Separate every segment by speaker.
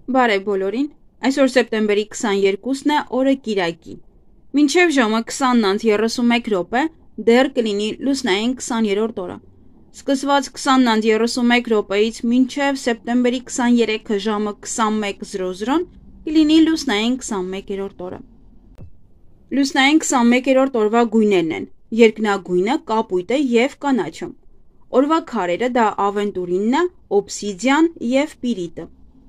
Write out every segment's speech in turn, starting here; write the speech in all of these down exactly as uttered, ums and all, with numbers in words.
Speaker 1: Բարև բոլորին, այսօր սեպտեմբերի քսաներկուսն է, օրը կիրակի։ Մինչև ժամը քսանն երեսունմեկ րոպե դեռ կլինի լուսնային քսաներորդ օրը։ Սկսված քսանն երեսունմեկ րոպեից մինչև սեպտեմբերի քսաներեքը ժամը քսանմեկ զրո զրոն կլինի լուսնային քսանմեկերորդ օրը։ Լուսնային քսանմեկերորդ օրվա գույներն են՝ երկնագույնը, կապույտը և կանաչը։ Օրվա քարերը դա ավենտուրինն է, օբսիդիան և պիրիտը։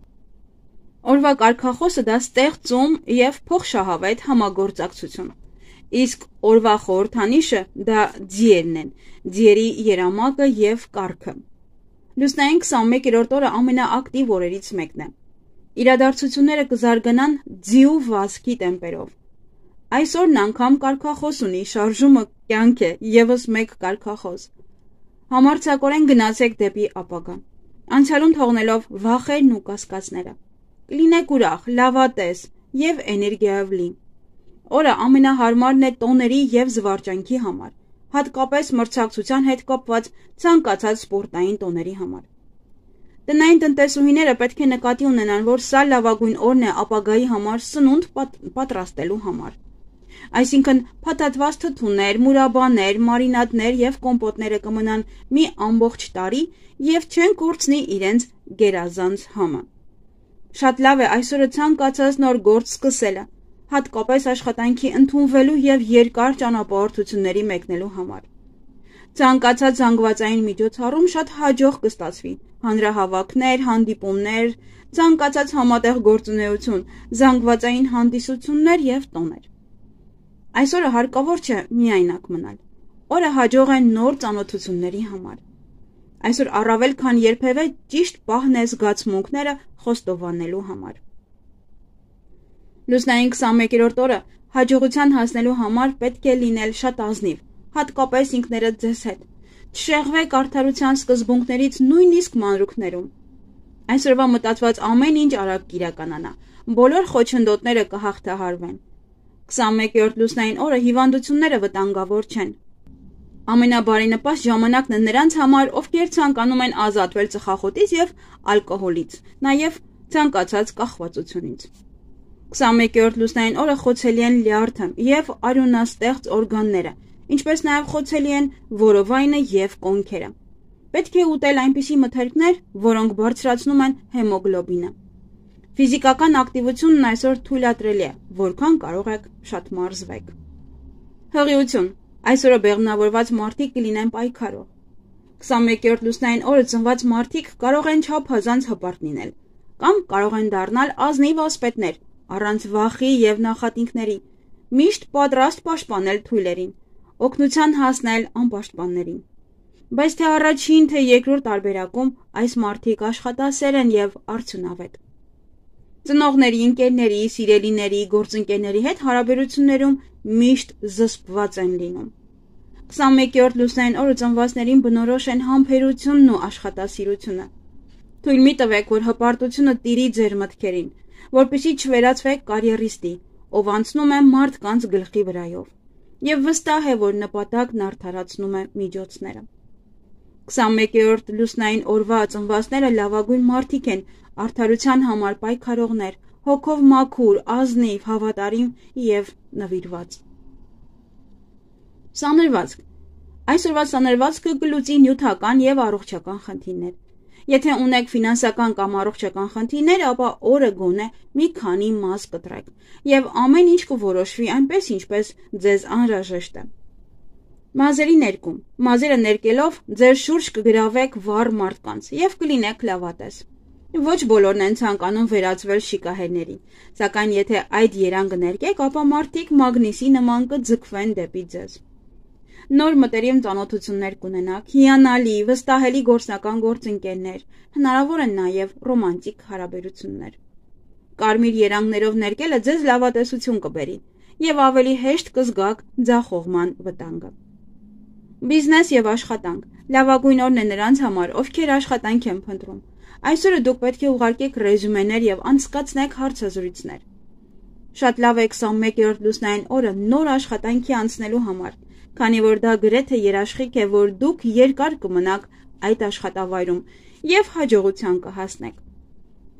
Speaker 1: Օրվա կարգախոսը դա ստեղծում և փոխշահավետ համագործակցություն, իսկ օրվա խորհրդանիշը դա ձիերն են, ձիերի երամակը և կառքը։ Լուսնային քսանմեկերորդ օրը ամենաակտիվ օրերից մեկն է։ Իրադարձությունները կզարգանան ձիու վազքի տեմպերով։ Այսօրն անգամ կարգախոս ունի, շարժումը կյանք է, ևս մեկ կարգախոս։ Համարձակորեն գնացեք դեպի ապագա, անցյալում թողնելով վախերն ու կասկածները։ Կլինեք ուրախ, լավատես և էներգիայով լի։ Օրը ամենահարմարն է տոների և զվարճանքի համար, հատկապես մրցակցության հետ կապված ցանկացած սպորտային տոների համար։ Տնային տնտեսուհիները պետք է նկատի ունենան, որ սա լավագույն օրն է ապագայի համար սնունդ պատ պատրաստելու համար։ Այսինքն փաթաթված թթուներ, մուրաբաներ, մարինադներ և կոմպոտները կմնան մի ամբողջ տարի և չեն կորցնի իրենց գերազանց համը։ Շատ լավ է այսօրը ցանկացած նոր գործ սկսելը, հատկապես աշխատանքի ընդունվելու և երկար ճանապարհորդությունների մեկնելու համար։ Ցանկացած զանգվածային միջոցառում շատ հաջող կստացվի՝ հանրահավաքներ, հանդիպումներ, ցանկացած համատեղ գործունեություն, զանգվածային հանդիսություններ և տոներ։ Այսօրը հարկավոր չէ միայնակ մնալ։ Օրը հաջող է նոր ծանոթությունների համար։ Այսօր առավել քան երբևէ ճիշտ պահն է զգացմունքները խոստովանելու համար։ Լուսնային քսանմեկերորդ օրը հաջողության հասնելու համար պետք է լինել շատ ազնիվ, հատկապես ինքներդ ձեզ հետ։ Չշեղվեք արդարության սկզբունքներից նույնիսկ մանրուքներում։ Այսօրվա մտածված ամեն ինչ արագ կիրականանա, բոլոր խոչընդոտները կհաղթահարվեն։ քսանմեկերորդ լուսնային օրը հիվանդությունները վտանգավոր չեն։ Ամենաբարենպաստ ժամանակն է նրանց համար, ովքեր ցանկանում են ազատվել ծխախոտից և ալկոհոլից, նաև ցանկացած կախվածությունից։ քսանմեկերորդ լուսնային օրը խոցելի են լյարդը և արյունաստեղծ օրգանները, ինչպես նաև խոցելի են որովայնը և կոնքերը։ Պետք է ուտել այնպիսի մթերքներ, որոնք բարձրացնում են հեմոգլոբինը։ Ֆիզիկական ակտիվությունն այսօր թույլատրելի է, որքան կարող եք շատ մարզվեք։ Հղիություն։ Այսօրը բեղմնավորված մարդիկ կլինեն պայքարող։ քսանմեկերորդ լուսնային օրը ծնված մարդիկ կարող են չափազանց հպարտ լինել, կամ կարող են դառնալ ազնիվ ասպետներ, առանց վախի և նախատինքների, միշտ պատրաստ պաշտպանել թույլերին, օգնության հասնել անպաշտպաններին։ Բայց թե առաջին, թե երկրորդ տարբերակում այս մարդիկ աշխատասեր են և արդյունավետ։ Ծնողների, ընկերների, սիրելիների, գործընկերների հետ հարաբերություններում միշտ զսպված են լինում։ քսանմեկերորդ լուսնային օրը ծնվածներին բնորոշ են համբերությունն ու աշխատասիրությունը։ Թույլ մի տվեք, որ հպարտությունը տիրի ձեր մտքերին, որպեսզի չվերածվեք կարիերիստի, ով անցնում է մարդկանց գլխի վրայով, և վստահ է, որ նպատակն արդարացնում է միջոցները։ քսանմեկերորդ լուսնային օրվա ծնվածները լավագույն մարդիկ են, արդարության համար պայքարողներ, հոգով մաքուր, ազնիվ, հավատարիմ և նվիրված։ Սանրվածք։ Այսօրվա սանրվածքը կլուծի նյութական և առողջական խնդիրներ։ Եթե ունեք ֆինանսական կամ առողջական խնդիրներ, ապա օրը գոնե մի քանի մազ կտրեք, և ամեն ինչ կորոշվի այնպես, ինչպես ձեզ անհրաժեշտ է։ Մազերի ներկում։ Մազերը ներկելով ձեր շուրջ կգրավեք վառ մարդկանց և կլինեք լավատես։ Ոչ բոլորն են ցանկանում վերածվել շիկահերների, սակայն եթե այդ երանգը ներկեք, ապա մարդիկ մագնիսի նման կձգվեն դեպի ձեզ։ Նոր մտերիմ ծանոթություններ կունենաք, հիանալի, վստահելի գործնական գործընկերներ, հնարավոր են նաև ռոմանտիկ հարաբերություններ։ Կարմիր երանգներով ներկելը ձեզ լավատեսություն կբերի և ավելի հեշտ կզգաք ձախողման վտանգը։ Բիզնես և աշխատանք։ Լավագույն օրն է նրանց համար, ովքեր աշխատանք են փնտրում։ Այսօրը դուք պետք է ուղարկեք ռեզյումեներ և անցկացնեք հարցազրույցներ։ Շատ լավ է քսանմեկերորդ լուսնային օրը նոր աշխատանքի անցնելու համար, քանի որ դա գրեթե երաշխիք է, որ դուք երկար կմնաք այդ աշխատավայրում և հաջողության կհասնեք։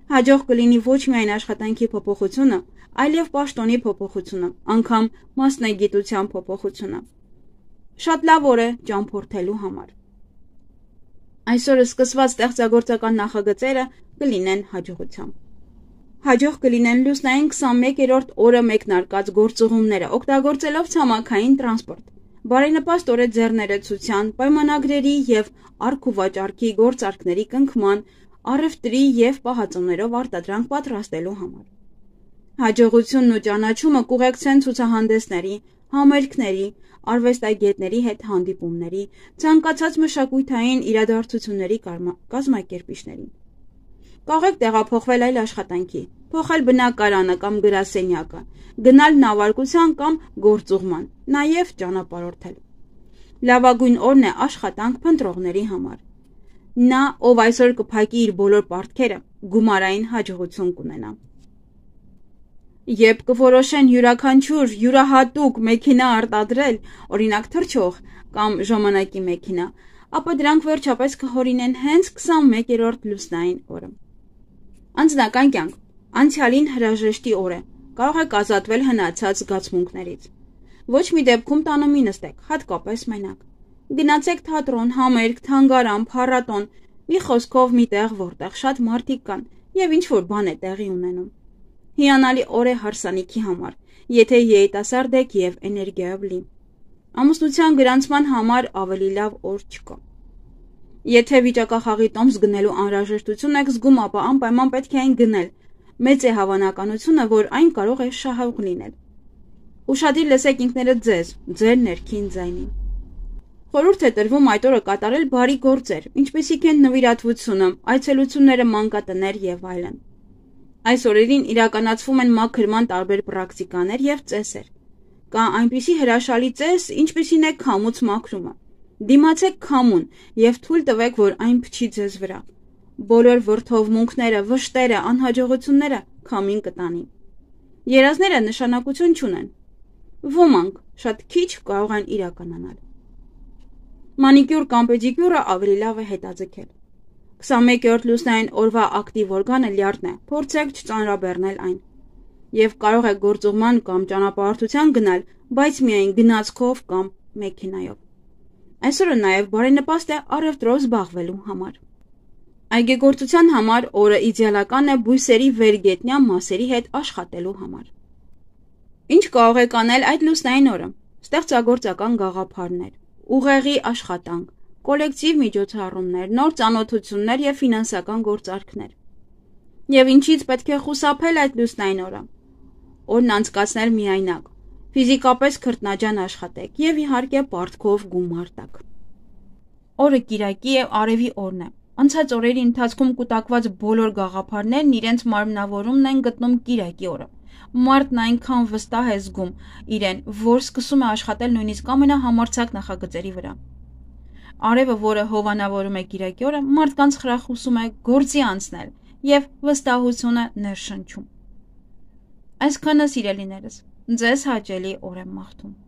Speaker 1: Հաջող կլինի ոչ միայն աշխատանքի փոփոխությունը, այլև պաշտոնի փոփոխությունը, անգամ մասնագիտության փոփոխությունը։ Շատ լավ օր է ճամփորդելու համար։ Այսօր սկսված ստեղծագործական նախագծերը կլինեն հաջողությամբ։ Հաջող կլինեն լուսնային քսանմեկերորդ օրը մեկնարկած գործուղումները, օգտագործելով ցամաքային տրանսպորտ։ Բարենպաստ օր է ձեռներեցության, պայմանագրերի և առք ու վաճառքի գործարքների կնքման, առևտրի և պահածոներով արտադրանք պատրաստելու համար։ Հաջողությունն ու ճանաչումը կուղեկցեն ցուցահանդեսների, համերգների, արվեստագետների հետ հանդիպումների, ցանկացած մշակութային իրադարձությունների կազմակերպիչներին։ Կարող եք տեղափոխվել այլ աշխատանքի, փոխել բնակարանը կամ գրասենյակը, գնալ նավարկության կամ գործուղման, նաև ճանապարհորդել։ Լավագույն օրն է աշխատանք փնտրողների համար։ Նա, ով այսօր կփակի իր բոլոր պարտքերը, գումարային հաջողություն կունենա։ Երբ կորոշեն յուրաքանչյուր յուրահատուկ մեքենա արտադրել, օրինակ թռչող կամ ժամանակի մեքենա, ապա դրանք վերջապես կհորինեն հենց քսանմեկերորդ լուսնային օրը։ Անձնական կյանք, անցյալին հրաժեշտի օր է, կարող եք ազատվել հնացած զգացմունքներից։ Ոչ մի դեպքում տանը մի նստեք, հատկապես մենակ։ Գնացեք թատրոն, համերգ, թանգարան, փառատոն, մի խոսքով մի տեղ, որտեղ շատ մարդիկ կան եւ ինչ որ բան է տեղի ունենում։ Հիանալի օր է հարսանիքի համար, եթե երիտասարդ եք եւ էներգիայով լի։ Ամուսնության գրանցման համար ավելի լավ օր չկա։ Եթե վիճակախաղի տոմս գնելու անհրաժեշտություն եք զգում, ապա անպայման պետք է այն գնել։ Մեծ է հավանականությունը, որ այն կարող է շահող լինել։ Ուշադիր լսեք ինքներդ ձեզ, ձեր ներքին ձայնին։ Խորհուրդ է տրվում այդ օրը կատարել բարի գործեր, ինչպիսիք են նվիրատվությունը, այցելությունները, մանկատներ եւ այլն։ Այս օրերին իրականացվում են մաքրման տարբեր պրակտիկաներ եւ ծեսեր։ Կա այնպիսի հրաշալի ծես, ինչպիսին է քամուց մաքրումը։ Դիմացեք քամուն եւ թույլ տվեք, որ այն փչի ձեզ վրա։ Բոլոր վրդովմունքները, վշտերը, անհաջողությունները քամին կտանի։ Երազները նշանակություն չունեն։ Ոմանք շատ քիչ կարող են իրականանալ։ Մանիկյուր կամ պեդիկյուրը ավելի լավ է հետաձգել։ քսանմեկերորդ լուսնային օրվա ակտիվ օրգանը լյարդն է, փորձեք չծանրաբեռնել այն։ Եվ կարող եք գործուղման կամ ճանապարհորդության գնալ, բայց միայն գնացքով կամ մեքենայով։ Այսօրը նաև բարենպաստ է առևտրով զբաղվելու համար։ Այգեգործության համար օրը իդեալական է բույսերի վերգետնյա մասերի հետ աշխատելու համար։ Ինչ կարող եք անել այդ լուսնային օրը։ Ստեղծագործական գաղափարներ, ուղեղի աշխատանք, կոլեկտիվ միջոցառումներ, նոր ծանոթություններ և ֆինանսական գործարքներ։ Եվ ինչից պետք է խուսափել այդ լուսնային օրը։ Օրն անցկացնել միայնակ, ֆիզիկապես քրտնաջան աշխատեք և իհարկե պարտքով գումար տաք։ Օրը կիրակի և արևի օրն է։ Անցած օրերի ընթացքում կուտակված բոլոր գաղափարներն իրենց մարմնավորումն են գտնում կիրակի օրը։ Մարդն այնքան վստահ է զգում իրեն, որ սկսում է աշխատել նույնիսկ ամենահամարձակ նախագծերի վրա։ Արևը, որը հովանավորում է կիրակի օրը, մարդկանց խրախուսում է գործի անցնել և վստահությունը ներշնչում։ Այսքանը սիրելիներս, ձեզ հաճելի օր եմ մաղթում։